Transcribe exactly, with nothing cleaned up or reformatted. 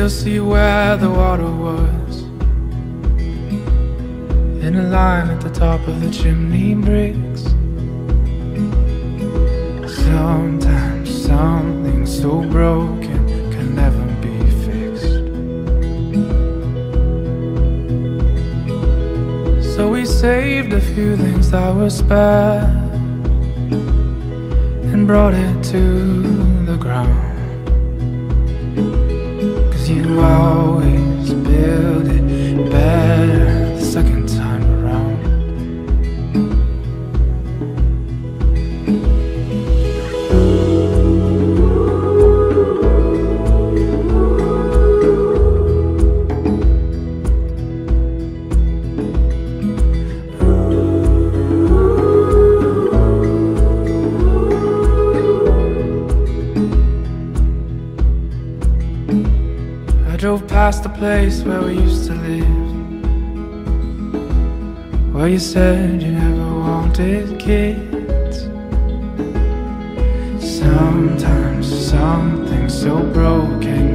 still see where the water was, in a line at the top of the chimney bricks. Sometimes something so broken can never be fixed. So we saved a few things that were spare and brought it to the ground. You always build it better the second time around. I drove past the place where we used to live, where you said you never wanted kids. Sometimes something so broken